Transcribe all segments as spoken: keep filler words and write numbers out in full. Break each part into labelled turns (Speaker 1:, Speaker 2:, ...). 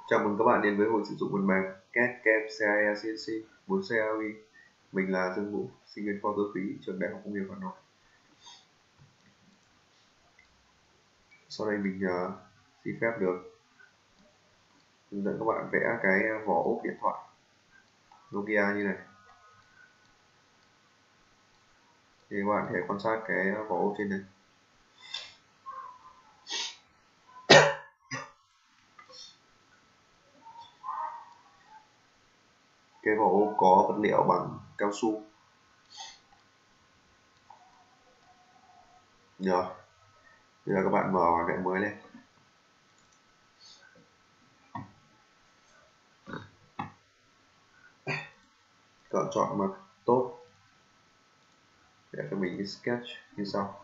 Speaker 1: Chào mừng các bạn đến với hội sử dụng phần mềm két kem xê i e xê en xê bốn xê i. Mình là Dương Vũ, sinh viên khoa cơ khí trường Đại học Công nghiệp Hà Nội. Sau đây mình uh, xin phép được hướng dẫn các bạn vẽ cái vỏ ốp điện thoại Nokia như này. Thì các bạn có thể quan sát cái vỏ ốp trên này. Cái vỏ ốp có vật liệu bằng cao su. Rồi, bây giờ các bạn mở hoàn thiện mới lên. Các bạn chọn mặt tốt để cho mình cái sketch như sau.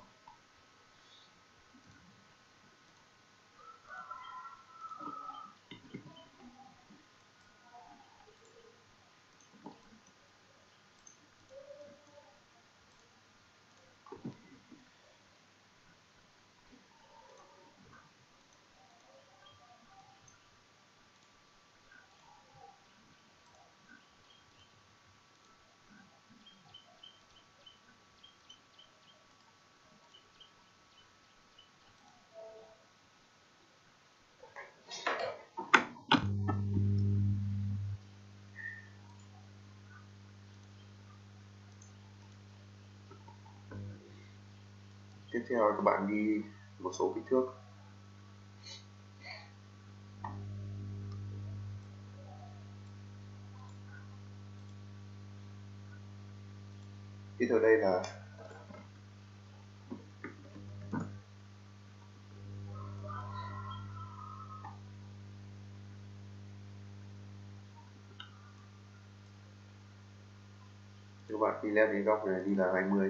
Speaker 1: Tiếp theo các bạn ghi một số kích thước. Kích thước đây là các bạn ghi lên cái góc này đi là hai mươi.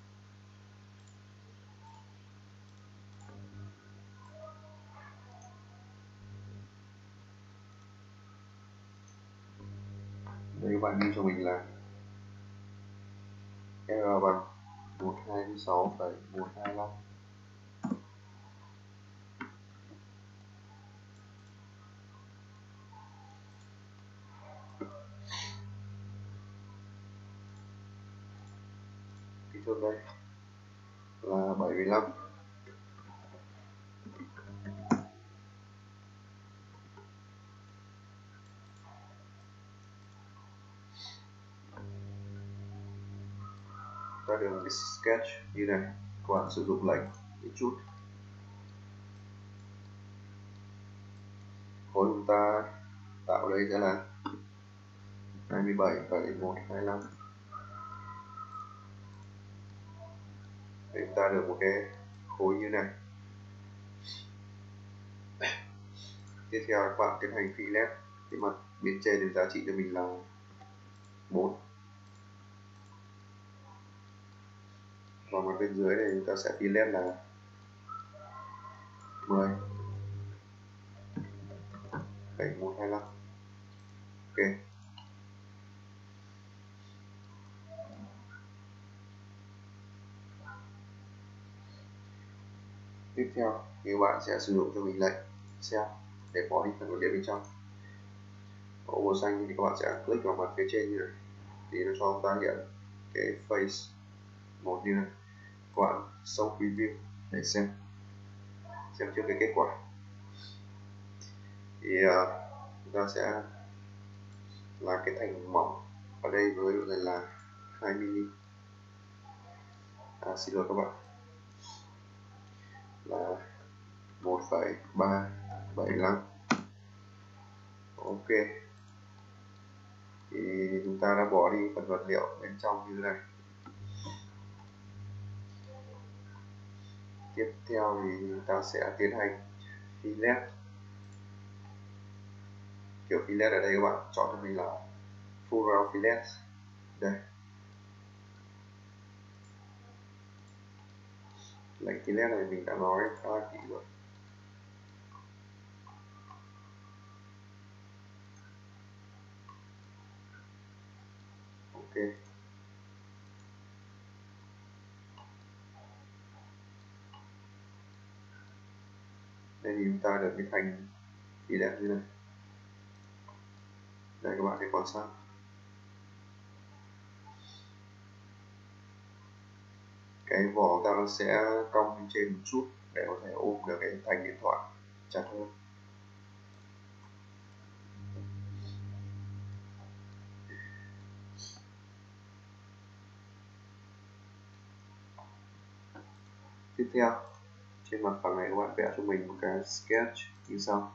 Speaker 1: Đây các bạn ghi cho mình là R bằng một trăm hai mươi sáu phẩy một hai lăm. Kích thước đây là bảy mươi lăm. Ta đường cái sketch như này, các bạn sử dụng lệnh một chút. Khối chúng ta tạo đây sẽ là hai mươi bảy phẩy một hai lăm. Để chúng ta được một cái khối như này. Tiếp theo các bạn tiến hành fillet. Cái mặt bên trên thì giá trị cho mình là bốn. Và mặt bên dưới này chúng ta sẽ fillet là mười phẩy một hai lăm. Ok. Tiếp theo thì các bạn sẽ sử dụng cho mình lệnh cell để bỏ đi phần nội địa bên trong. Ở màu xanh thì các bạn sẽ click vào mặt phía trên như này thì nó cho chúng ta hiện cái face một như này. Các bạn show preview để xem xem trước cái kết quả. Thì uh, chúng ta sẽ là cái thành mỏng ở đây với độ dày là hai mi li mét. À, xin lỗi các bạn, là một phẩy ba bảy lăm. Ok, thì chúng ta đã bỏ đi phần vật liệu bên trong như thế này. Tiếp theo thì chúng ta sẽ tiến hành fillet. Kiểu fillet ở đây các bạn chọn cho mình là full round fillet. Đây, lệnh fillet này mình đã nói khá là kỹ rồi. Ok, đây thì chúng ta được cái thành fillet như này. Đây các bạn thấy quan sát. Cái vỏ ta nó sẽ cong lên trên một chút để có thể ôm được cái thành điện thoại chặt hơn. Tiếp theo, trên mặt phẳng này các bạn vẽ cho mình một cái sketch như sau.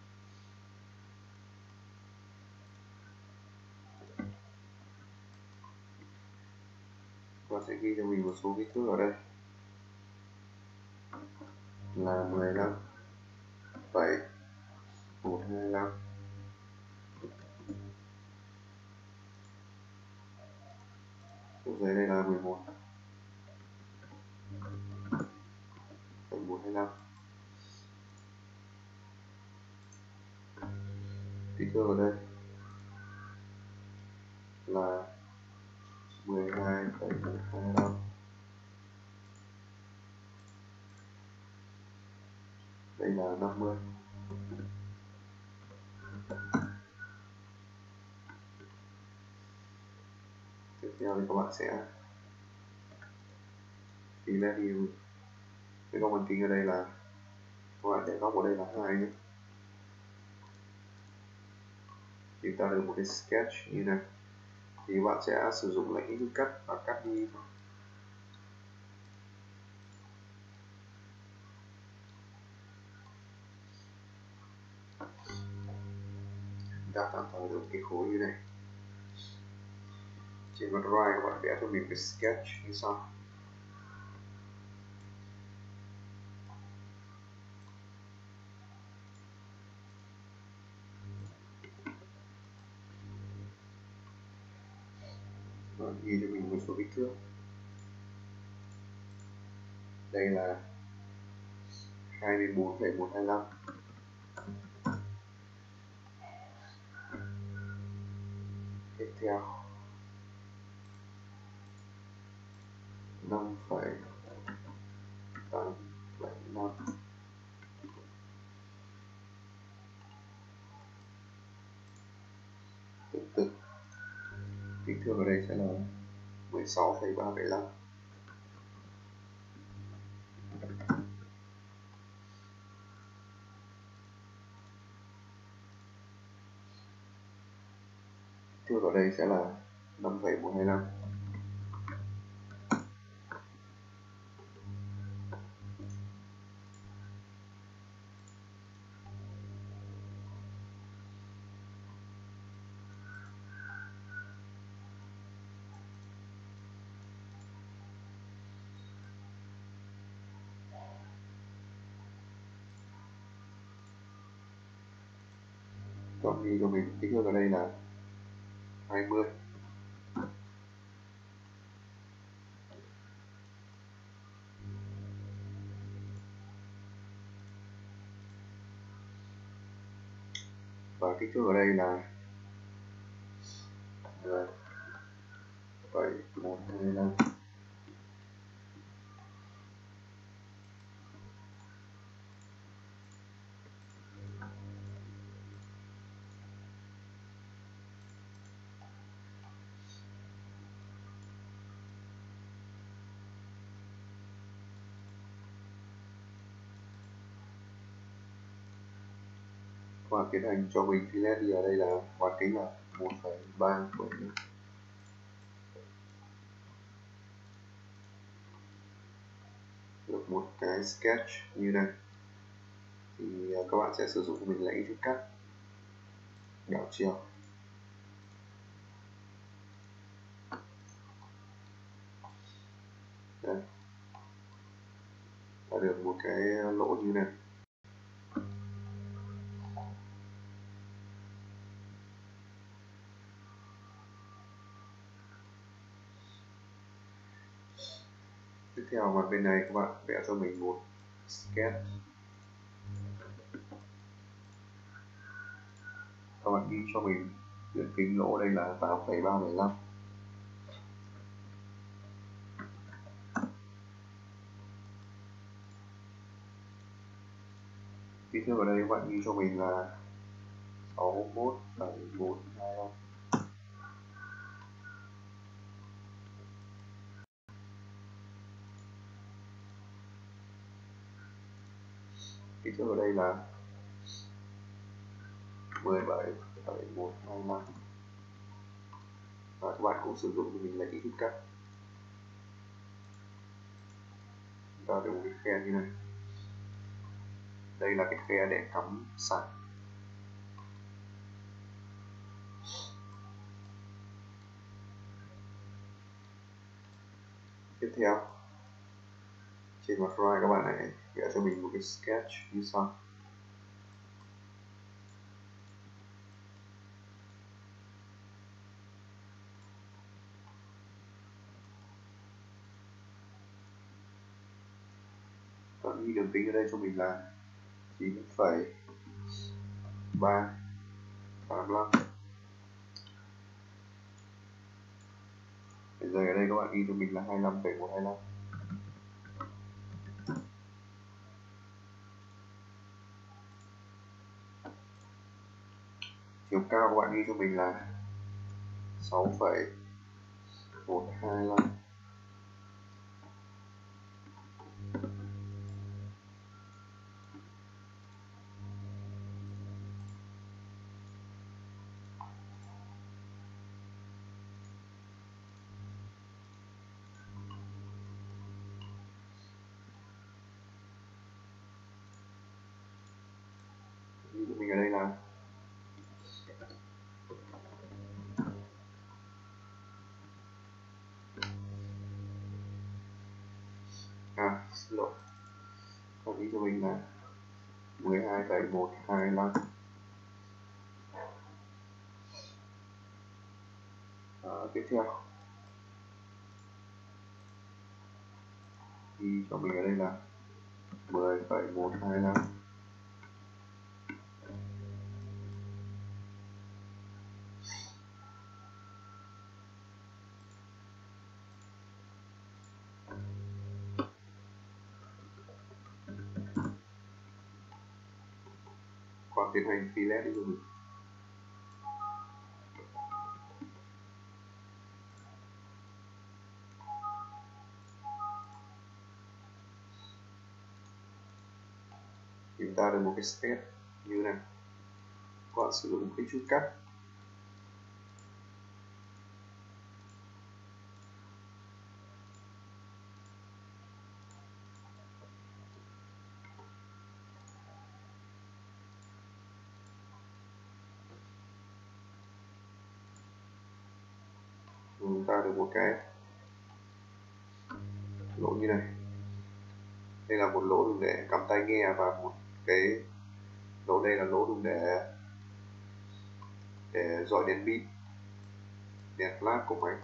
Speaker 1: Và sẽ ghi cho mình một số kích thước ở đây là mười lăm phẩy một hai lăm, ở dưới đây là mười một phẩy một hai lăm. Kích thước ở đây là mười hai phẩy một hai lăm. Đây là năm mươi. Tiếp theo thì các bạn sẽ tí lên đi cái góc bán kính ở đây là các bạn để góc ở đây là hai nhé. Chúng ta được một cái sketch như này thì các bạn sẽ sử dụng lệnh cắt và cắt đi thôi. Ta tạm thời được cái khối như này. Trên mặt right các bạn vẽ cho mình cái sketch như sau. Và ghi cho mình một số kích thước. Đây là hai mươi bốn phẩy một hai lăm. Tiếp theo năm phẩy tám bảy năm. Tương tự kích thước ở đây sẽ là mười sáu phẩy ba bảy lăm. Kích thước ở đây sẽ là năm phẩy một hai lăm. Cộng ghi cho mình kích thước ở đây là hai mươi. Và kích thước ở đây là mười phẩy một hai lăm. Và tiến hành cho mình fillet đi ở đây là bán kính là một phẩy ba bảy. Được một cái sketch như này thì các bạn sẽ sử dụng mình lấy cắt đảo chiều. Đây, ta được một cái lỗ như này. Tiếp theo mặt bên này các bạn vẽ cho mình một sketch. Các bạn ghi cho mình đường kính lỗ đây là tám phẩy ba bảy lăm. Kích thước ở đây các bạn ghi cho mình là sáu mốt phẩy một hai lăm. Kích thước ở đây là mười bảy phẩy một hai lăm, và các bạn cũng sử dụng cho mình là kích thước cắt. Chúng ta được một cái khe như này. Đây là cái khe để cắm sạc. Tiếp theo, trên mặt drive các bạn hãy vẽ cho mình một cái sketch như sau. Bạn ghi đường kính ở đây cho mình là chín phẩy ba tám lăm. Rồi ở đây các bạn ghi cho mình là hai mươi lăm phẩy một hai lăm. Chiều cao các bạn ghi cho mình là sáu phẩy một hai lăm. Ghi cho mình ở đây là à xin lỗi, còn ghi cho mình là mười hai phẩy một hai lăm. À, tiếp theo ghi cho mình ở đây là mười phẩy một hai lăm. Còn tiến hành fillet đi cho mình. Chúng ta được một cái sketch như này. Các bạn sử dụng một cái chút cắt. Chúng ta được một cái lỗ như này. Đây là một lỗ dùng để cắm tai nghe, và một cái lỗ đây là lỗ dùng để để dọi đèn pin, đèn flash của máy.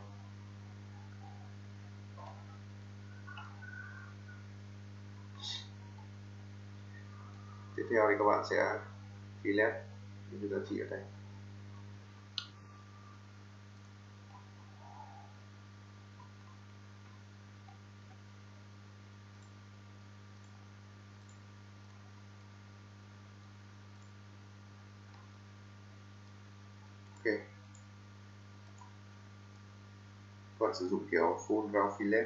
Speaker 1: Tiếp theo thì các bạn sẽ fillet những giá trị ở đây. Ok. Các bạn sử dụng kiểu full round fillet.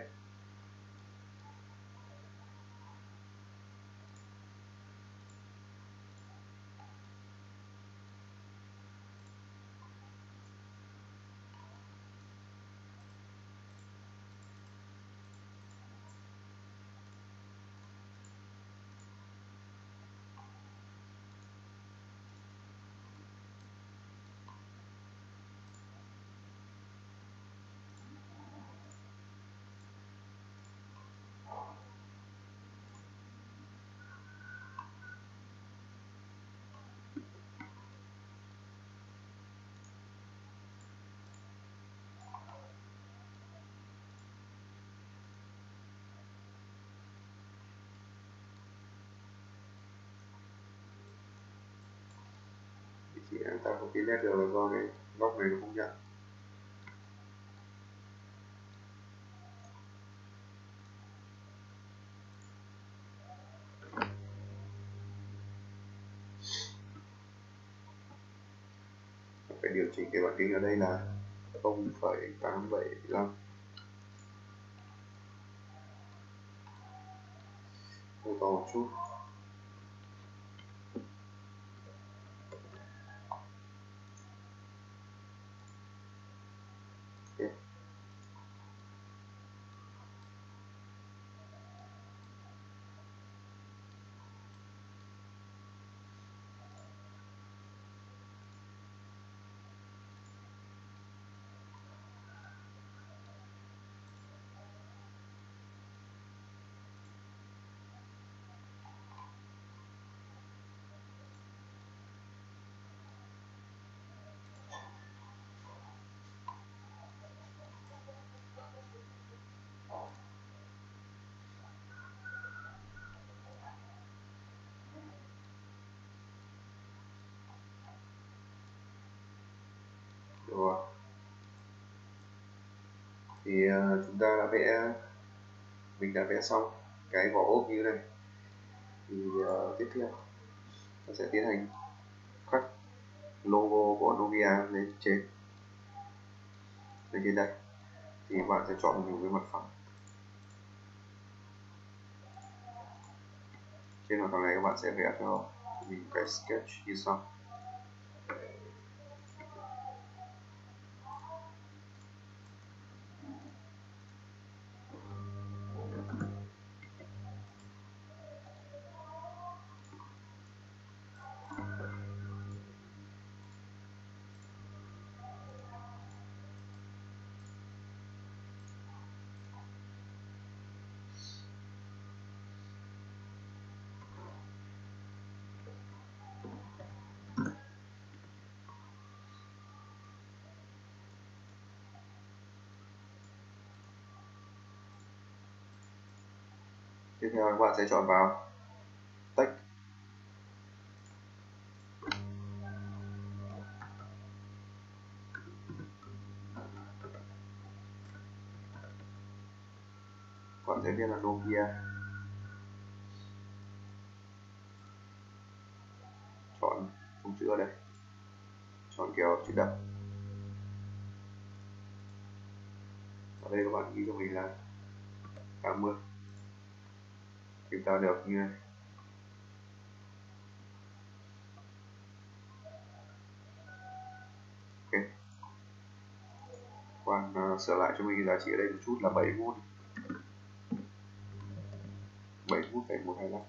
Speaker 1: Thì ta không fillet được là do cái góc này nó không nhận. chỉnh cái bán kính ở đây là không phẩy tám bảy lăm, hơi to một chút. Okay. Rồi. Thì uh, chúng ta đã vẽ mình đã vẽ xong cái vỏ ốp như này. Thì uh, tiếp theo ta sẽ tiến hành khắc logo của Novia lên trên lên trên đây. Thì bạn sẽ chọn một cái mặt phẳng. Trên mặt phẳng này các bạn sẽ vẽ cho mình cái sketch như sau. Tiếp theo các bạn sẽ chọn vào text. Các bạn sẽ viết là Novia. Chọn phông chữ ở đây. Chọn kiểu chữ đậm. Ở đây các bạn ghi cho mình là tám mươi. Chúng ta được như này. Ok. Bạn uh, sửa lại cho mình giá trị ở đây một chút là bảy mốt. bảy mốt phẩy một hai lăm.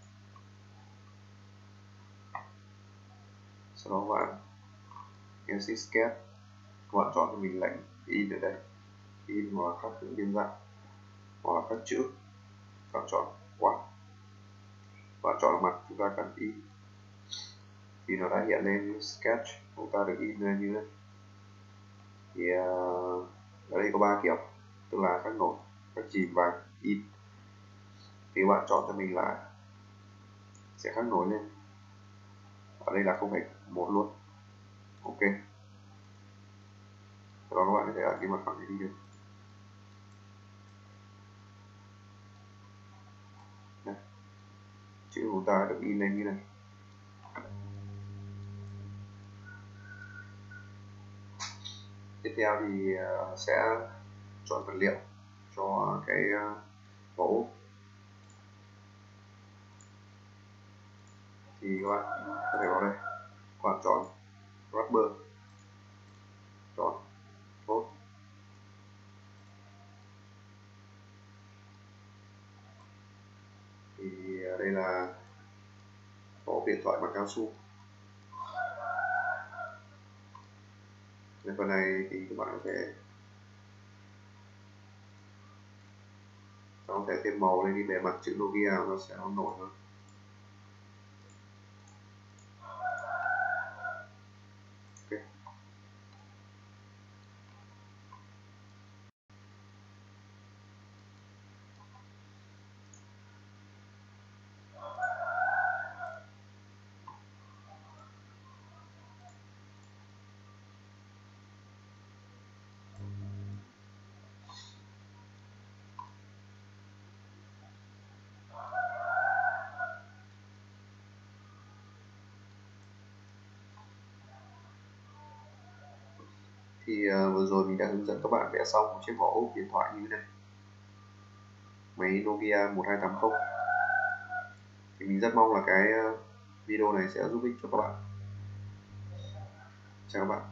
Speaker 1: Sau đó bạn Exit Sketch, các bạn chọn cho mình lệnh in ở đây, in hoặc khắc những biên dạng hoặc là khắc chữ. Các bạn chọn quạt, bạn chọn mặt chúng ta cần in thì nó đã hiện lên sketch, chúng ta được in lên như thế. Thì uh, ở đây có ba kiểu, tức là khắc nổi, khắc chìm và in. Thì bạn chọn cho mình là sẽ khắc nổi lên, ở đây là không phẩy một luôn. Ok, sau đó các bạn có thể ấn cái mặt phẳng này đi được. Đây. Chữ của chúng ta được in lên như này. Tiếp theo thì uh, sẽ chọn vật liệu cho cái uh, mẫu. Thì các bạn có thể vào đây, các bạn chọn rubber, chọn tốt. Thì uh, đây là có điện thoại bằng cao su. Về phần này thì các bạn có thể có thể thêm màu lên đi, bề mặt chữ Novia nó sẽ nổi hơn. Okay. Thì uh, vừa rồi mình đã hướng dẫn các bạn vẽ xong một chiếc vỏ ốp điện thoại như thế này, máy Nokia một hai tám không. Thì mình rất mong là cái video này sẽ giúp ích cho các bạn. Chào các bạn.